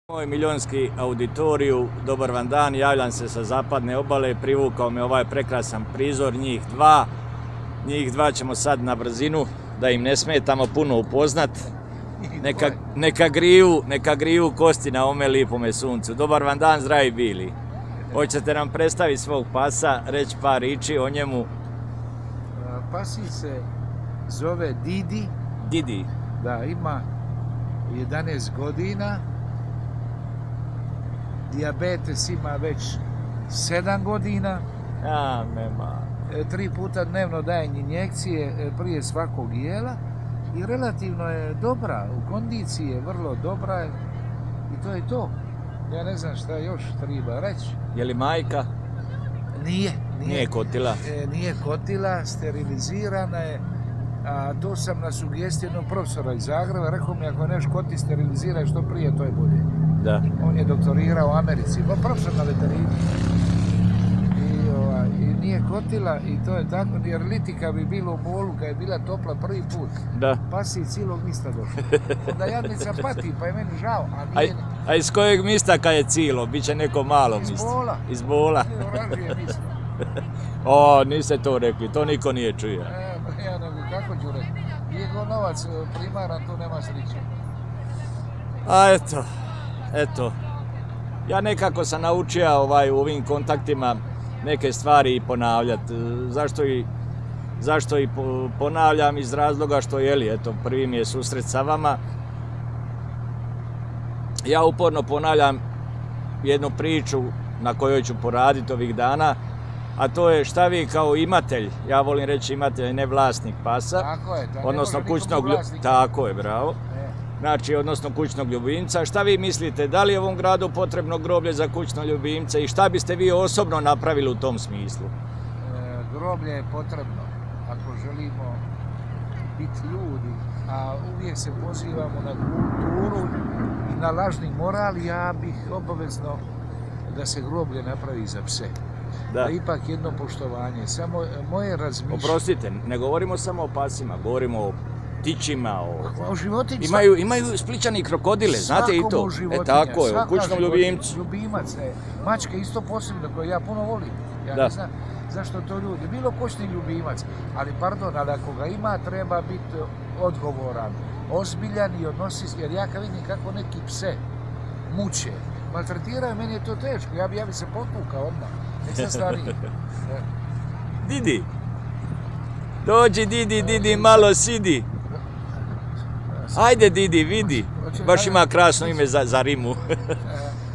Moj milionski auditoriju, dobar vam dan, javljam se sa zapadne obale, privukao me ovaj prekrasan prizor, njih dva. Njih dva ćemo sad na brzinu, da im ne smetamo puno upoznat. Neka griju kosti na ome lipome suncu. Dobar vam dan, zdravi bili. Hoćete nam predstaviti svog pasa, reći par riči o njemu? Pasi se zove Didi. Didi? Da, ima 11 godina. Dijabetes ima već 7 godina. Ja, nema. 3 puta dnevno dajem injekcije prije svakog jela i relativno je dobra, u kondiciji je vrlo dobra i to je to. Ja ne znam šta još treba reći. Je li majka? Nije kotila? Nije kotila, sterilizirana je. A to sam na sugestiju jednog profesora iz Zagreba, rekao mi ako neš koti steriliziraj što prije, to je bolje. Da. On je doktorirao u Americi, profesor na veterini. I nije kotila i to je tako, jer litika bi bilo u bolu kad je bila topla prvi put. Da. Pas je cijelog mista došao. Onda jadnica pati, pa je meni žao. A iz kojeg mista kad je cilo? Biće neko malo mista? Iz bola. Iz bola? Oražije mista. O, niste to rekli, to niko nije čuo. Ja ne bi, kako ću reći? Njegov novac primaran, tu nema sliče. A eto. Ja nekako sam naučio u ovim kontaktima neke stvari ponavljati. Zašto i ponavljam? Iz razloga što, prvi mi je susret sa vama. Ja uporno ponavljam jednu priču na kojoj ću poraditi ovih dana, a to je šta vi kao imatelj, ja volim reći imatelj, ne vlasnik pasa, odnosno kućnog ljubimca, tako je, bravo, znači, odnosno kućnog ljubimca, šta vi mislite, da li je u ovom gradu potrebno groblje za kućno ljubimce i šta biste vi osobno napravili u tom smislu? Groblje je potrebno ako želimo biti ljudi, a uvijek se pozivamo na kulturu i na lažni moral, ja bih obavezno da se groblje napravi za pse. Da ipak jedno poštovanje, samo moje razmišljanje. Oprostite, ne govorimo samo o pasima, govorimo o ptićima, o životinjima. Imaju Splićani krokodile, znate i to? Svakom u životinja. Tako je, u kućnom ljubimcu. Ljubimac, mačke isto posebno koje ja puno volim. Ja ne znam zašto to ljudi, bilo kućni ljubimac, ali pardon, ali ako ga ima treba biti odgovoran, ozbiljan i odnosi se, jer ja kad vidim kako neki pse muče, maltretiraju, meni je to teško, ja bi se potukao odmah. Nisam stariji. Didi, dođi Didi, malo sidi. Ajde Didi, vidi, baš ima krasno ime za rimu.